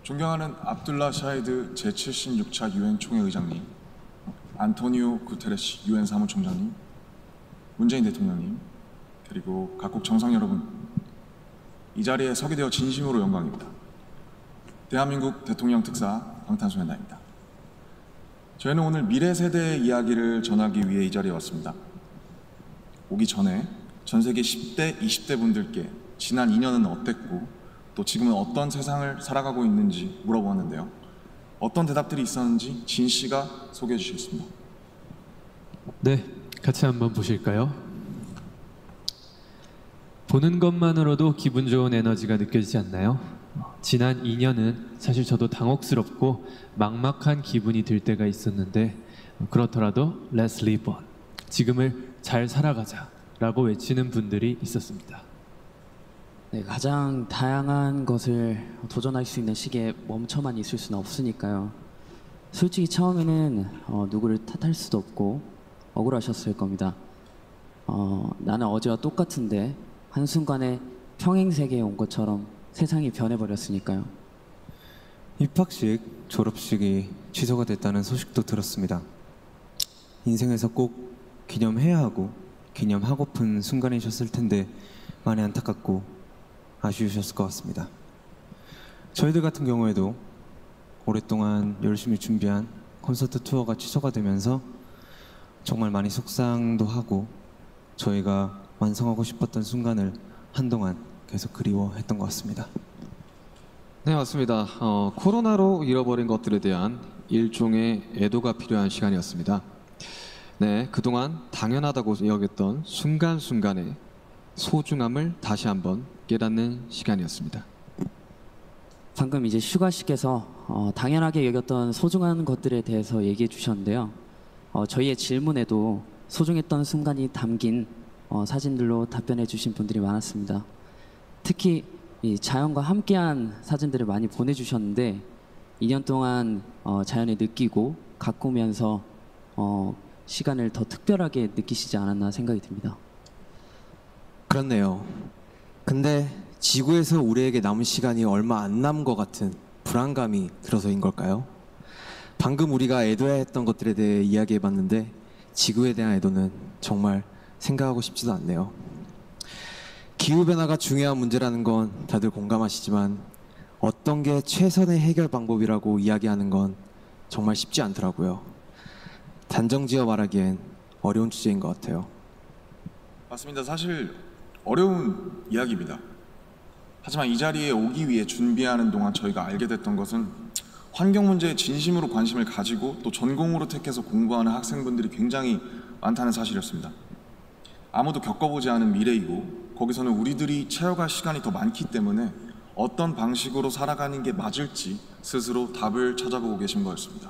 존경하는 압둘라 샤히드 제76차 유엔 총회 의장님, 안토니오 구테레시 유엔 사무총장님, 문재인 대통령님, 그리고 각국 정상 여러분, 이 자리에 서게 되어 진심으로 영광입니다. 대한민국 대통령 특사 방탄소년단입니다. 저희는 오늘 미래 세대의 이야기를 전하기 위해 이 자리에 왔습니다. 오기 전에 전 세계 10대, 20대 분들께 지난 2년은 어땠고 또 지금은 어떤 세상을 살아가고 있는지 물어보았는데요. 어떤 대답들이 있었는지 진 씨가 소개해 주시겠습니다. 네, 같이 한번 보실까요? 보는 것만으로도 기분 좋은 에너지가 느껴지지 않나요? 지난 2년은 사실 저도 당혹스럽고 막막한 기분이 들 때가 있었는데 그렇더라도 Let's live on, 지금을 잘 살아가자 라고 외치는 분들이 있었습니다. 네, 가장 다양한 것을 도전할 수 있는 시기에 멈춰만 있을 수는 없으니까요. 솔직히 처음에는 누구를 탓할 수도 없고 억울하셨을 겁니다. 나는 어제와 똑같은데 한순간에 평행세계에 온 것처럼 세상이 변해버렸으니까요. 입학식, 졸업식이 취소가 됐다는 소식도 들었습니다. 인생에서 꼭 기념해야 하고 기념하고픈 순간이셨을 텐데 많이 안타깝고 아쉬우셨을 것 같습니다. 저희들 같은 경우에도 오랫동안 열심히 준비한 콘서트 투어가 취소가 되면서 정말 많이 속상도 하고 저희가 완성하고 싶었던 순간을 한동안 계속 그리워했던 것 같습니다. 네, 맞습니다. 코로나로 잃어버린 것들에 대한 일종의 애도가 필요한 시간이었습니다. 네, 그동안 당연하다고 여겼던 순간순간의 소중함을 다시 한번 깨닫는 시간이었습니다. 방금 이제 슈가 씨께서 당연하게 여겼던 소중한 것들에 대해서 얘기해 주셨는데요. 저희의 질문에도 소중했던 순간이 담긴 사진들로 답변해 주신 분들이 많았습니다. 특히 이 자연과 함께한 사진들을 많이 보내주셨는데 2년 동안 자연을 느끼고 가꾸면서 시간을 더 특별하게 느끼시지 않았나 생각이 듭니다. 그렇네요. 근데 지구에서 우리에게 남은 시간이 얼마 안 남은 것 같은 불안감이 들어서인 걸까요? 방금 우리가 애도해야 했던 것들에 대해 이야기해봤는데 지구에 대한 애도는 정말 생각하고 싶지도 않네요. 기후변화가 중요한 문제라는 건 다들 공감하시지만 어떤 게 최선의 해결 방법이라고 이야기하는 건 정말 쉽지 않더라고요. 단정지어 말하기엔 어려운 주제인 것 같아요. 맞습니다. 사실 어려운 이야기입니다. 하지만 이 자리에 오기 위해 준비하는 동안 저희가 알게 됐던 것은 환경 문제에 진심으로 관심을 가지고 또 전공으로 택해서 공부하는 학생분들이 굉장히 많다는 사실이었습니다. 아무도 겪어보지 않은 미래이고 거기서는 우리들이 채워갈 시간이 더 많기 때문에 어떤 방식으로 살아가는 게 맞을지 스스로 답을 찾아보고 계신 거였습니다.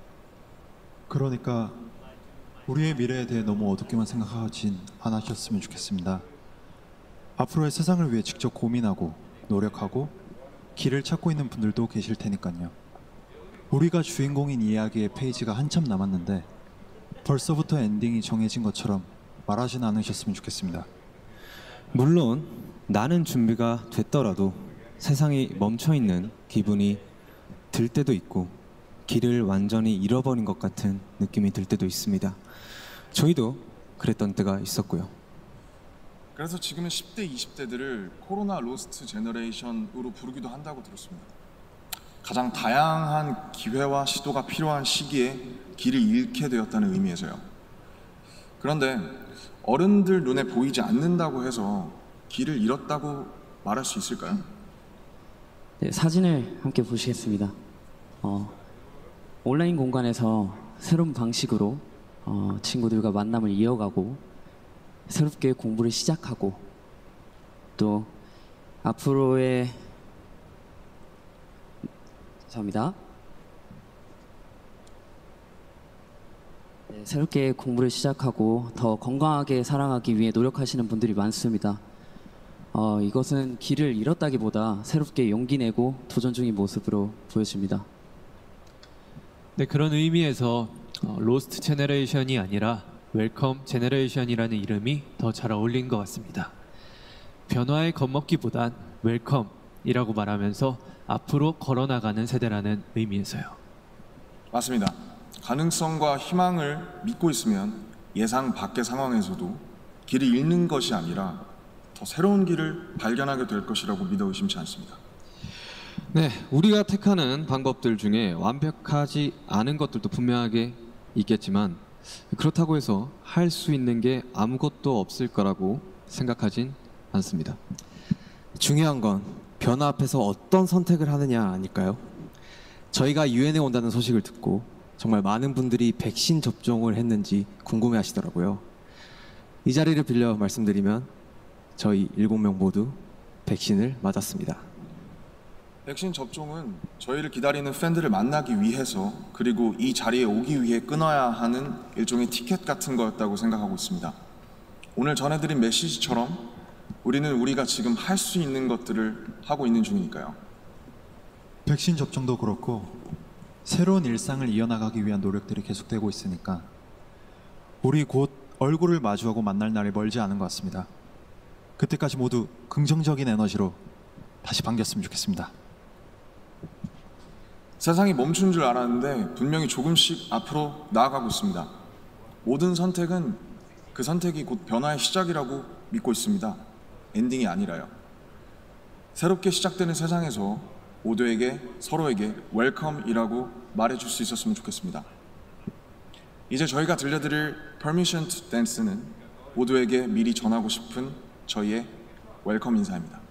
그러니까 우리의 미래에 대해 너무 어둡게만 생각하진 않으셨으면 좋겠습니다. 앞으로의 세상을 위해 직접 고민하고 노력하고 길을 찾고 있는 분들도 계실 테니까요. 우리가 주인공인 이야기의 페이지가 한참 남았는데 벌써부터 엔딩이 정해진 것처럼 말하진 않으셨으면 좋겠습니다. 물론 나는 준비가 됐더라도 세상이 멈춰있는 기분이 들 때도 있고 길을 완전히 잃어버린 것 같은 느낌이 들 때도 있습니다. 저희도 그랬던 때가 있었고요. 그래서 지금은 10대, 20대들을 코로나 로스트 제너레이션으로 부르기도 한다고 들었습니다. 가장 다양한 기회와 시도가 필요한 시기에 길을 잃게 되었다는 의미에서요. 그런데 어른들 눈에 보이지 않는다고 해서 길을 잃었다고 말할 수 있을까요? 네, 사진을 함께 보시겠습니다. 온라인 공간에서 새로운 방식으로 친구들과 만남을 이어가고 새롭게 공부를 시작하고 또 앞으로의 감사합니다. 네, 새롭게 공부를 시작하고 더 건강하게 살아가기 위해 노력하시는 분들이 많습니다. 이것은 길을 잃었다기보다 새롭게 용기 내고 도전 중인 모습으로 보여집니다. 네, 그런 의미에서 로스트 제너레이션이 아니라 웰컴 제너레이션이라는 이름이 더 잘 어울린 것 같습니다. 변화에 겁먹기보단 웰컴, 이라고 말하면서 앞으로 걸어나가는 세대라는 의미에서요. 맞습니다. 가능성과 희망을 믿고 있으면 예상 밖의 상황에서도 길을 잃는 것이 아니라 더 새로운 길을 발견하게 될 것이라고 믿어 의심치 않습니다. 네, 우리가 택하는 방법들 중에 완벽하지 않은 것들도 분명하게 있겠지만 그렇다고 해서 할 수 있는 게 아무것도 없을 거라고 생각하진 않습니다. 중요한 건 변화 앞에서 어떤 선택을 하느냐 아닐까요? 저희가 유엔에 온다는 소식을 듣고 정말 많은 분들이 백신 접종을 했는지 궁금해 하시더라고요. 이 자리를 빌려 말씀드리면 저희 7명 모두 백신을 맞았습니다. 백신 접종은 저희를 기다리는 팬들을 만나기 위해서 그리고 이 자리에 오기 위해 끊어야 하는 일종의 티켓 같은 거였다고 생각하고 있습니다. 오늘 전해드린 메시지처럼 우리는 우리가 지금 할 수 있는 것들을 하고 있는 중이니까요. 백신 접종도 그렇고 새로운 일상을 이어나가기 위한 노력들이 계속되고 있으니까 우리 곧 얼굴을 마주하고 만날 날이 멀지 않은 것 같습니다. 그때까지 모두 긍정적인 에너지로 다시 반겼으면 좋겠습니다. 세상이 멈춘 줄 알았는데 분명히 조금씩 앞으로 나아가고 있습니다. 모든 선택은 그 선택이 곧 변화의 시작이라고 믿고 있습니다. 엔딩이 아니라요. 새롭게 시작되는 세상에서 모두에게 서로에게 웰컴이라고 말해줄 수 있었으면 좋겠습니다. 이제 저희가 들려드릴 Permission to Dance는 모두에게 미리 전하고 싶은 저희의 웰컴 인사입니다.